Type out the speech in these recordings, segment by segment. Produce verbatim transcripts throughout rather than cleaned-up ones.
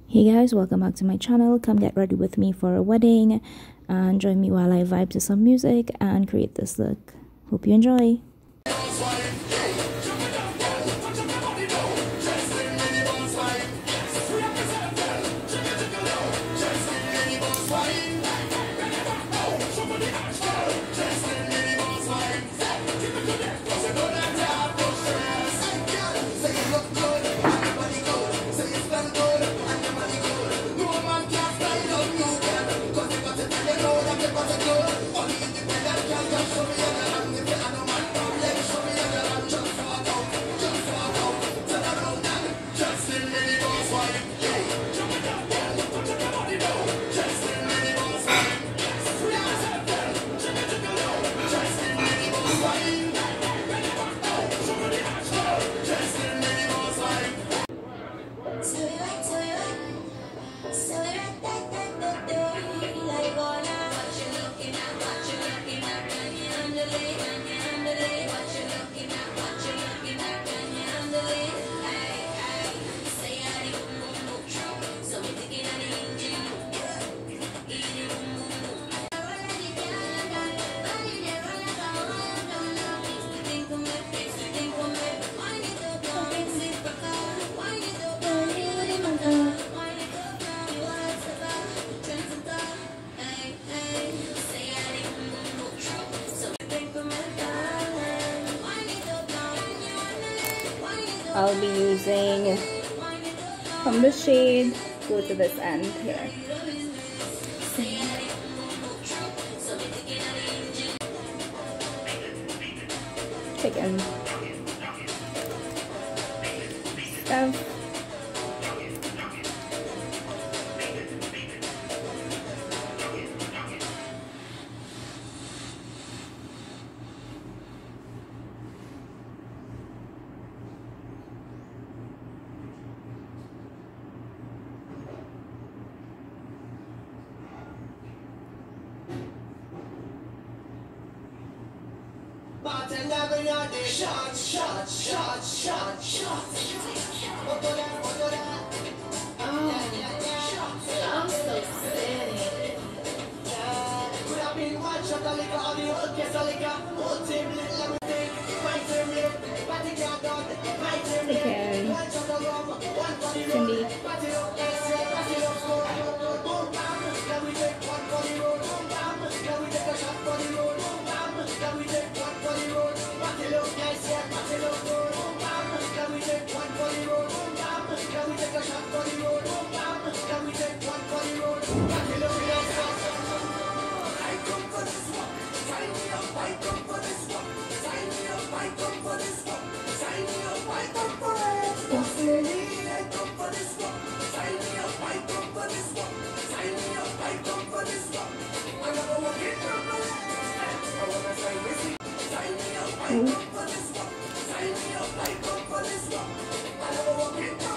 Hey guys, welcome back to my channel. Come get ready with me for a wedding and join me while I vibe to some music and create this look. Hope you enjoy. I'll be using from the shade, go to this end here. Chicken stuff. Shots, shots, shots, shots, shots. What do that, what do that? Oh, I'm so sick. Could have been one shot of liquor on the whole case of liquor. Whole team lit, let me think. My team lit, party can't done. My team lit, one shot of rum, one for the road. Party up, party up, score. Boom, bam, now we take one for the road. Boom, bam, now we take a shot for the road. Boom, bam, now we take one for the road. Party look nice, yeah, party look good. Boom, bam, now we take one for the road. Boom, bam, now we take a shot for the road. Boom, bam, now we take one for the road. Party look nice, I come for this one. Sign me up, I come for this one. Sign me up, I come for this one. Sign me up, I come for it. I come for this one. Sign me up, I come for this one. Sign me up, I come for this one. I never walk in the I wanna say with you. Sign me up, I come for this one. Sign me up, I come for this one. I never walk in the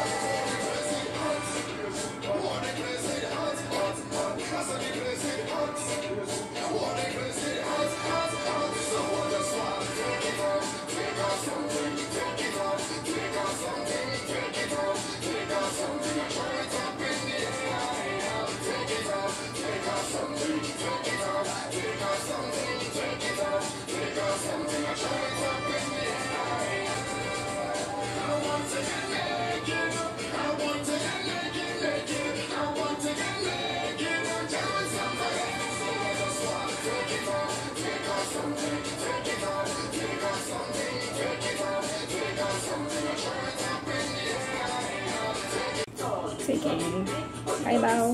Taking Bybel.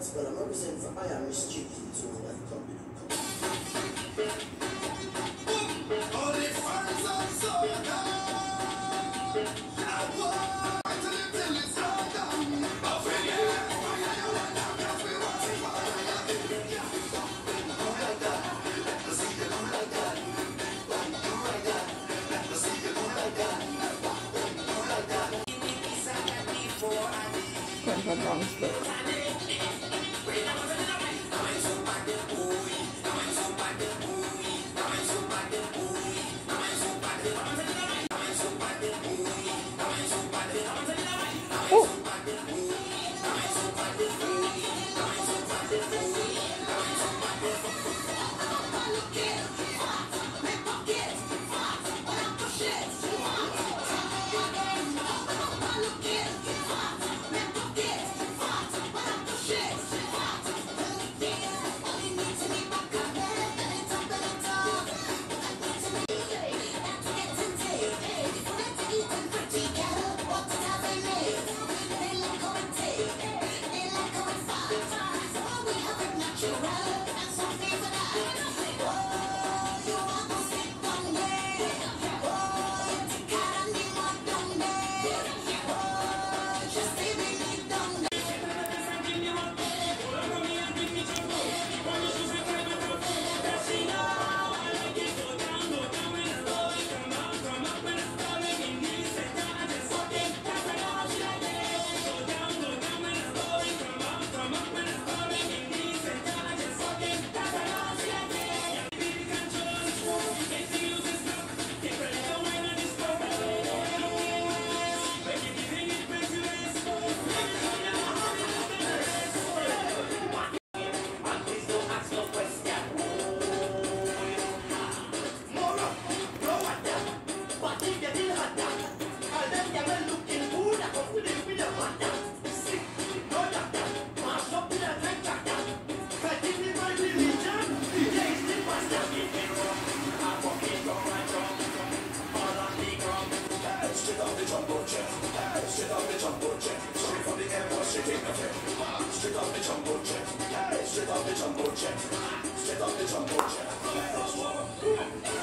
But I'm representing for I am restricted to that company. All the fans of Soca. I want to live till it's all done. But when you why are you like that? Because we want to why are you do like that? Let me see you do like that. Do like that. Let me see you do like that. Do like that. Going for wrong split. Straight off the jumbo jet, straight off the jumbo jet.